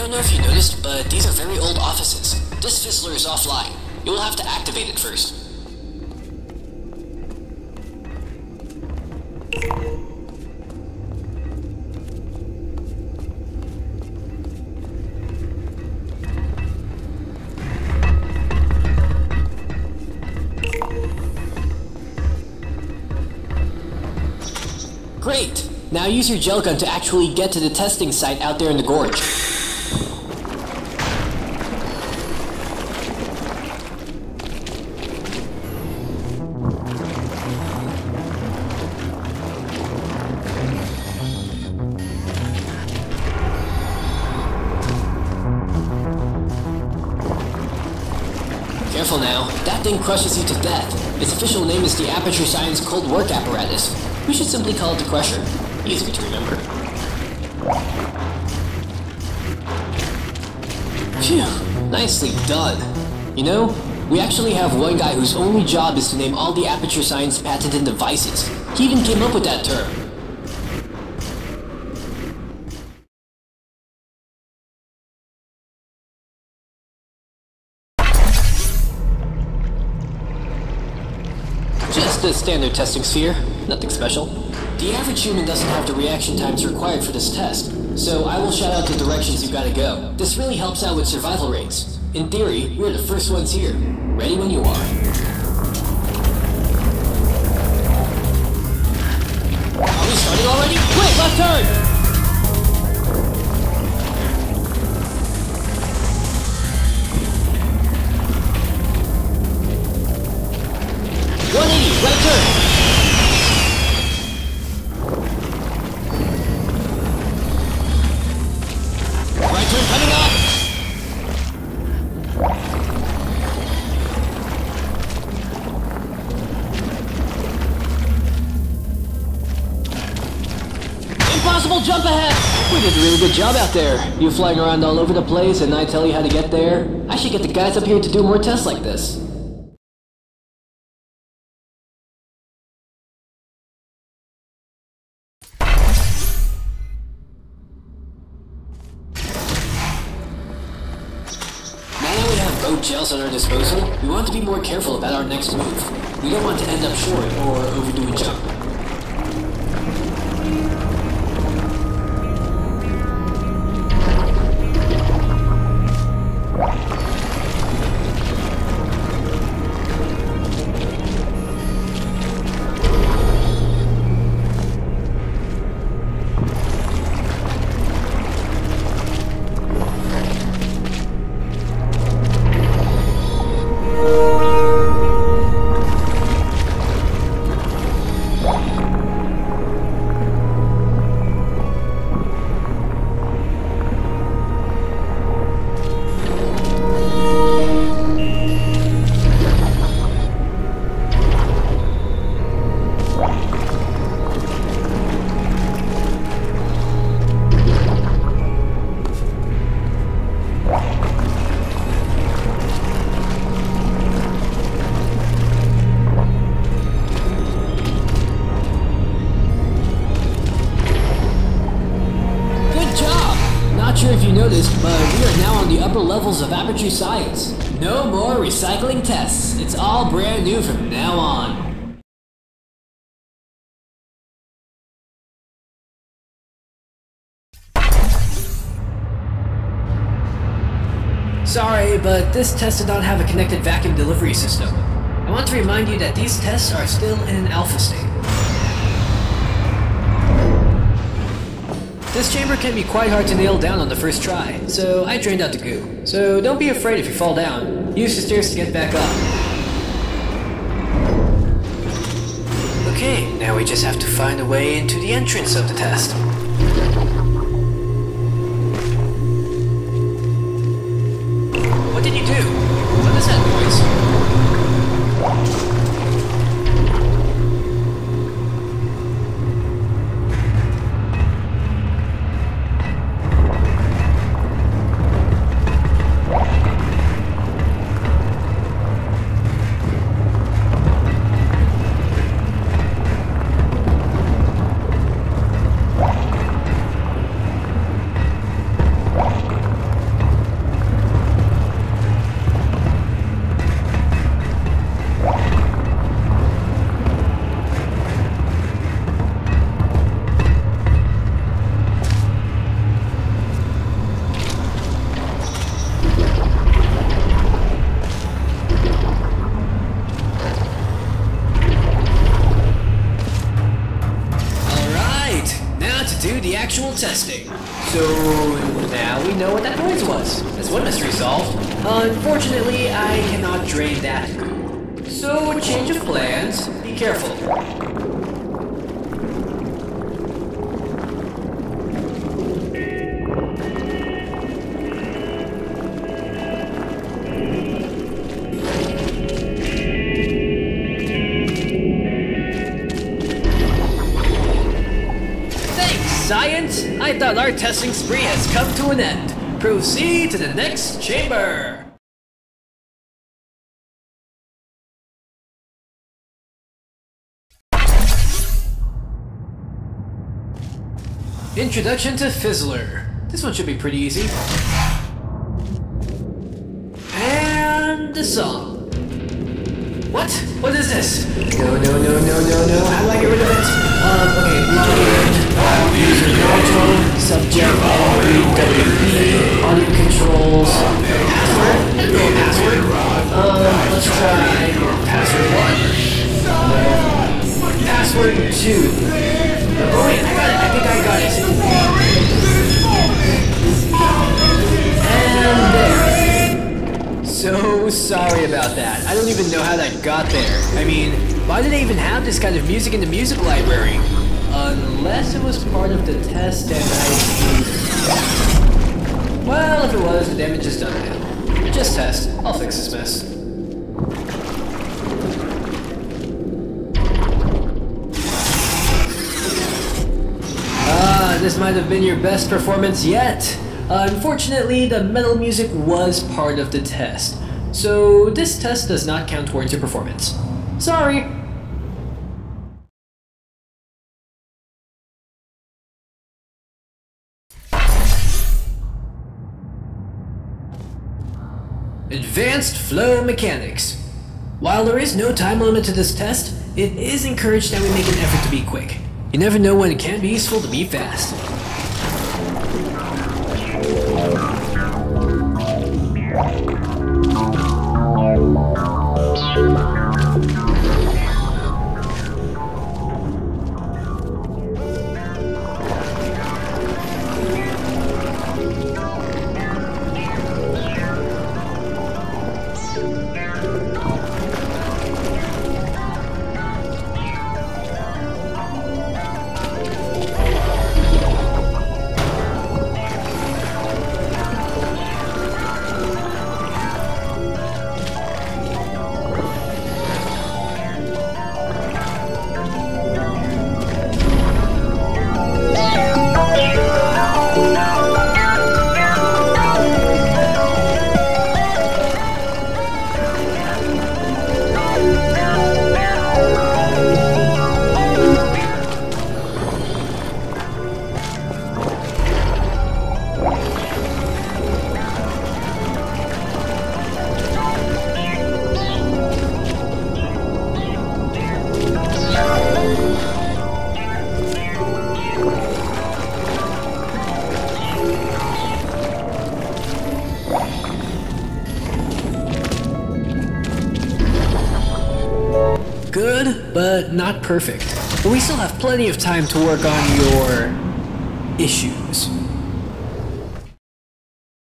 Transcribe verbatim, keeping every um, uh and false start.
don't know if you noticed, but these are very old offices. This Fizzler is offline. You will have to activate it first. Great! Now use your gel gun to actually get to the testing site out there in the gorge. Careful now, that thing crushes you to death. Its official name is the Aperture Science Cold Work Apparatus. We should simply call it the Crusher. Easy to remember. Phew, nicely done. You know, we actually have one guy whose only job is to name all the Aperture Science patented devices. He even came up with that term. Just a standard testing sphere, nothing special. The average human doesn't have the reaction times required for this test, so I will shout out the directions you gotta go. This really helps out with survival rates. In theory, we're the first ones here. Ready when you are. Are we starting already? Quick, left turn! one eighty, right turn! Right turn coming up! Impossible jump ahead! We did a really good job out there. You flying around all over the place and I tell you how to get there? I should get the guys up here to do more tests like this. Gels at our disposal, we want to be more careful about our next move. We don't want to end up short or overdo a jump. Of Aperture Science. No more recycling tests. It's all brand new from now on. Sorry, but this test did not have a connected vacuum delivery system. I want to remind you that these tests are still in alpha state. This chamber can be quite hard to nail down on the first try, so I drained out the goo. So don't be afraid if you fall down. Use the stairs to get back up. Okay, now we just have to find a way into the entrance of the test. What did you do? What is that noise? time to do the actual testing. So now we know what that noise was. That's one mystery solved. Unfortunately, I cannot drain that goo. So change of plans. Be careful. Science, I thought our testing spree has come to an end. Proceed to the next chamber. Introduction to Fizzler. This one should be pretty easy. And the song. What? What is this? No, no, no, no, no, no. How do I get rid of it? Um, okay, load. User control. Subject. W P. Audio controls. Password. No password. Um, let's try password one. No. Password two. Oh wait, I got it. I think I got it. And there. So sorry about that. I don't even know how that got there. I mean, why do they even have this kind of music in the music library? Unless it was part of the test and I... Well, if it was, the damage is done now. Just test. I'll fix this mess. Ah, this might have been your best performance yet. Uh, unfortunately, the metal music was part of the test, so this test does not count towards your performance. Sorry! Advanced Flow Mechanics. While there is no time limit to this test, it is encouraged that we make an effort to be quick. You never know when it can be useful to be fast. Good, but not perfect. But we still have plenty of time to work on your issues.